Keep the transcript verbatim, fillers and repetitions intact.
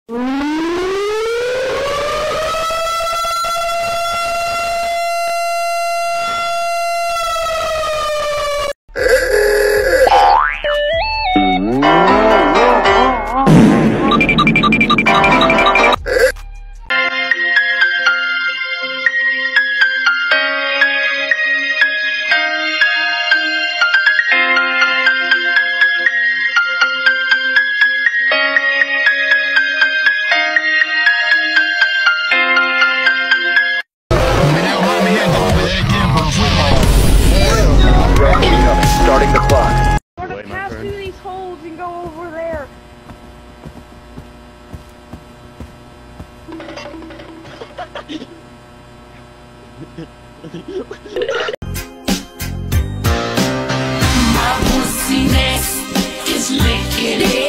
Starting the clock. We're gonna pass through these holes and go over there. My pussy next is licking it.